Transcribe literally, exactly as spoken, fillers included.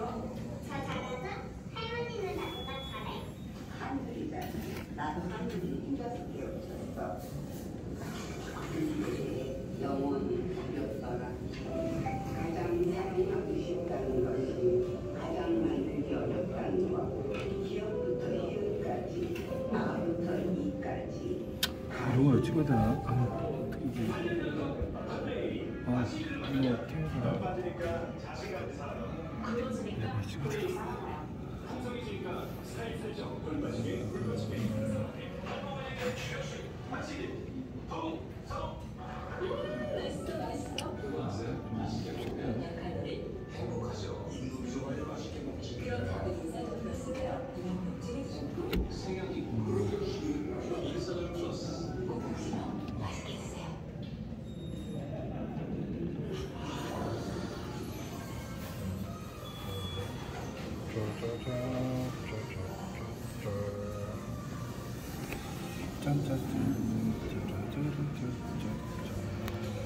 잘하자. 할머니는 나보다 잘해. 하늘이잖아. 나도 하늘이 힘들게 없었어. 그게 영원히 가볍더라. 가장 사랑하고 싶다는 것이 가장 만들기 어렵다는 것. 기억부터 희읍까지, 아부터 이까지. 이런 걸 찍어야 되나? 아, 어떻게 이게. 아, 이거 캠era. 네, 찍어야 되나? 행복하죠. 인도미소를 맛있게 먹지. 그런 다음에 인사도 들었으면 이만큼 찌개도 생각이 일사전 플러스. 맛있게 드세요. 짠짠짠.